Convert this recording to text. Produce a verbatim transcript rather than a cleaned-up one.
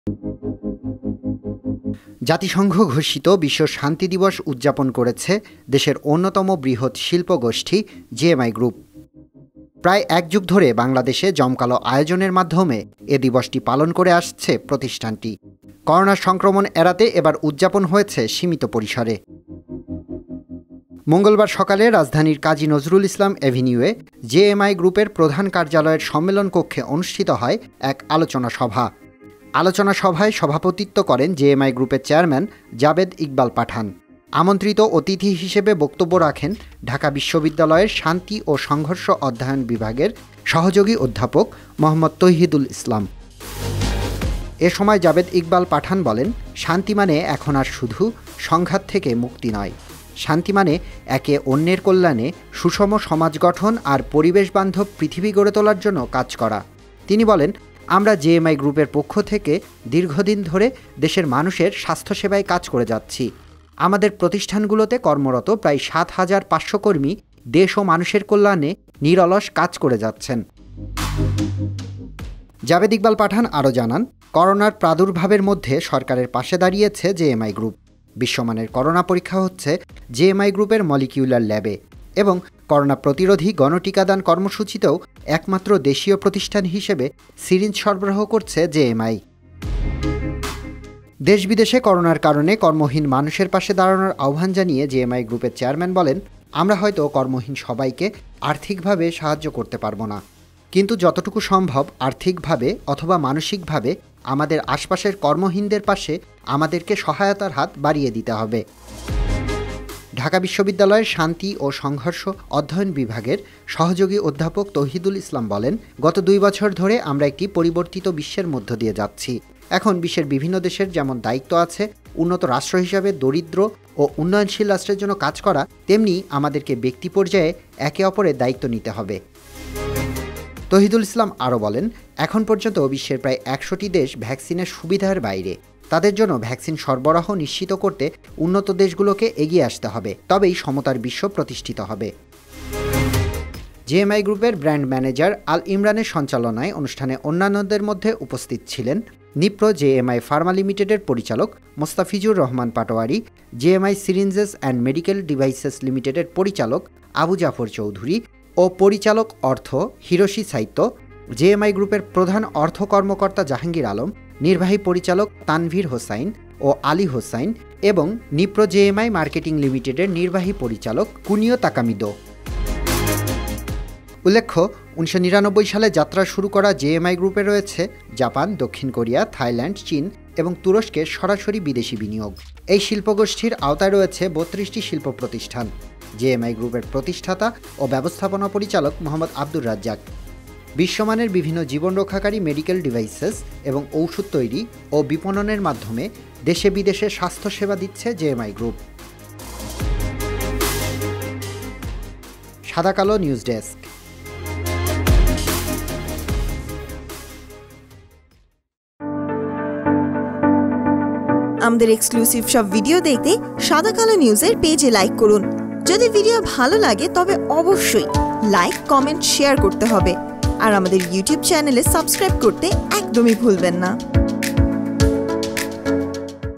জাতিসংঘ ঘোষিত বিশ্ব শান্তি দিবস উদযাপন করেছে দেশের অন্যতম বৃহৎ শিল্পগোষ্ঠী জেএমআই গ্রুপ। প্রায় এক যুগ ধরে বাংলাদেশে জমকালো আয়োজনের মাধ্যমে এ দিবসটি পালন করে আসছে প্রতিষ্ঠানটি। করোনা সংক্রমণ এড়াতে এবার উদযাপন হয়েছে সীমিত পরিসরে। মঙ্গলবার সকালে রাজধানীর কাজী নজরুল ইসলাম এভিনিউয়ে জেএমআই গ্রুপের প্রধান কার্যালয়ের সম্মেলন কক্ষে অনুষ্ঠিত হয় এক আলোচনা সভা। আলোচনা সভায় সভাপতিত্ব করেন জেএমআই গ্রুপের চেয়ারম্যান জাবেদ ইকবাল পাঠান। আমন্ত্রিত অতিথি হিসেবে বক্তব্য রাখেন ঢাকা বিশ্ববিদ্যালয়ের শান্তি ও সংঘর্ষ অধ্যয়ন বিভাগের সহযোগী অধ্যাপক মোহাম্মদ তৌহিদুল ইসলাম। এ সময় জাবেদ ইকবাল পাঠান বলেন, শান্তি মানে এখন আর শুধু সংঘাত থেকে মুক্তি নয়, শান্তি মানে একে অন্যের কল্যাণে সুষম সমাজ গঠন আর পরিবেশ বান্ধব পৃথিবী গড়ে তোলার জন্য কাজ করা। তিনি বলেন, আমরা জেএমআই গ্রুপের পক্ষ থেকে দীর্ঘদিন ধরে দেশের মানুষের স্বাস্থ্যসেবায় কাজ করে যাচ্ছি। আমাদের প্রতিষ্ঠানগুলোতে কর্মরত প্রায় সাত হাজার পাঁচশো কর্মী দেশ ও মানুষের কল্যাণে নিরলস কাজ করে যাচ্ছেন। জাবেদ ইকবাল পাঠান আরও জানান, করোনার প্রাদুর্ভাবের মধ্যে সরকারের পাশে দাঁড়িয়েছে জেএমআই গ্রুপ। বিশ্বমানের করোনা পরীক্ষা হচ্ছে জেএমআই গ্রুপের মলিকিউলার ল্যাবে এবং করোনা প্রতিরোধী গণটিকাদান কর্মসূচিতেও একমাত্র দেশীয় প্রতিষ্ঠান হিসেবে সিরিঞ্জ সরবরাহ করছে জেএমআই। দেশ বিদেশে করোনার কারণে কর্মহীন মানুষের পাশে দাঁড়ানোর আহ্বান জানিয়ে জেএমআই গ্রুপের চেয়ারম্যান বলেন, আমরা হয়তো কর্মহীন সবাইকে আর্থিকভাবে সাহায্য করতে পারবো না, কিন্তু যতটুকু সম্ভব আর্থিকভাবে অথবা মানসিকভাবে আমাদের আশপাশের কর্মহীনদের পাশে আমাদেরকে সহায়তার হাত বাড়িয়ে দিতে হবে। ঢাকা বিশ্ববিদ্যালয়ের শান্তি ও সংঘর্ষ অধ্যয়ন বিভাগের সহযোগী অধ্যাপক তৌহিদুল ইসলাম বলেন, গত দুই বছর ধরে আমরা একটি পরিবর্তিত বিশ্বের মধ্য দিয়ে যাচ্ছি। এখন বিশ্বের বিভিন্ন দেশের যেমন দায়িত্ব আছে উন্নত রাষ্ট্র হিসাবে দরিদ্র ও উন্নয়নশীল রাষ্ট্রের জন্য কাজ করা, তেমনি আমাদেরকে ব্যক্তি পর্যায়ে একে অপরের দায়িত্ব নিতে হবে। তৌহিদুল ইসলাম আরও বলেন, এখন পর্যন্ত বিশ্বের প্রায় একশোটি দেশ ভ্যাকসিনের সুবিধার বাইরে। তাদের জন্য ভ্যাকসিন সরবরাহ নিশ্চিত করতে উন্নত দেশগুলোকে এগিয়ে আসতে হবে, তবেই সমতার বিশ্ব প্রতিষ্ঠিত হবে। জেএমআই গ্রুপের ব্র্যান্ড ম্যানেজার আল ইমরানের সঞ্চালনায় অনুষ্ঠানে অন্যান্যদের মধ্যে উপস্থিত ছিলেন নিপ্রো জেএমআই ফার্মা লিমিটেডের পরিচালক Mostafizur Rahman Patwari, JMI syringes and medical devices লিমিটেডের পরিচালক আবু জাফর চৌধুরী ও পরিচালক অর্থ হিরোশি সাইতো, জেএমআই গ্রুপের প্রধান অর্থ কর্মকর্তা জাহাঙ্গীর আলম, নির্বাহী পরিচালক তানভীর হোসাইন ও আলী হোসাইন এবং নিপ্রো জেএমআই মার্কেটিং লিমিটেডের নির্বাহী পরিচালক কুনিও তাকামিদো। উল্লেখ্য, উনিশশো নিরানব্বই সালে যাত্রা শুরু করা জেএমআই গ্রুপে রয়েছে জাপান, দক্ষিণ কোরিয়া, থাইল্যান্ড, চীন এবং তুরস্কের সরাসরি বিদেশি বিনিয়োগ। এই শিল্পগোষ্ঠীর আওতায় রয়েছে বত্রিশটি শিল্প প্রতিষ্ঠান। জেএমআই গ্রুপের প্রতিষ্ঠাতা ও ব্যবস্থাপনা পরিচালক মোহাম্মদ আব্দুর রাজ্জাক। বিশ্বমানের বিভিন্ন জীবন রক্ষাকারী মেডিকেল ডিভাইসেস এবং ঔষধ তৈরি ও বিপণনের মাধ্যমে দেশে বিদেশে স্বাস্থ্যসেবা দিচ্ছে JMI group. Sada Kalo news desk. আমাদের এক্সক্লুসিভ সব ভিডিও দেখতে সাদা কালো নিউজের পেজে লাইক করুন। যদি ভিডিও ভালো লাগে তবে অবশ্যই লাইক, কমেন্ট, শেয়ার করতে হবে আর আমাদের ইউটিউব চ্যানেলে সাবস্ক্রাইব করতে একদমই ভুলবেন না।